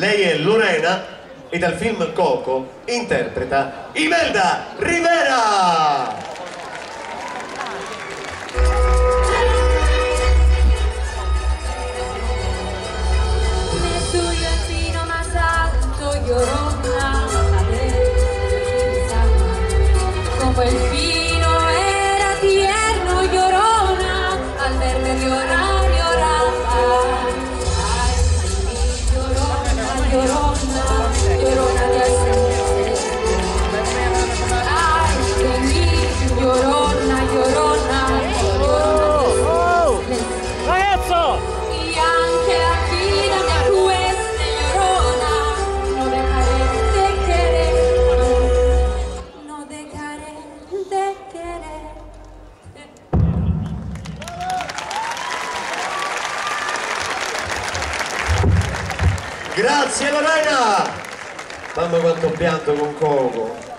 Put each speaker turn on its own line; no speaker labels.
Lei è Lorena e dal film Coco interpreta Imelda Rivera.
Llorona, como el vino era tierno, llorona, al verte llorar, lloraba. Ay, llorona, llorona, llorona de hace. Ay, de mí, llorona, llorona, llorona de
¡Ragazzo!
y anche la vida me cueste, llorona. No dejaré de querer, no dejaré de querer.
Grazie Lorena! Mamma quanto pianto con Coco.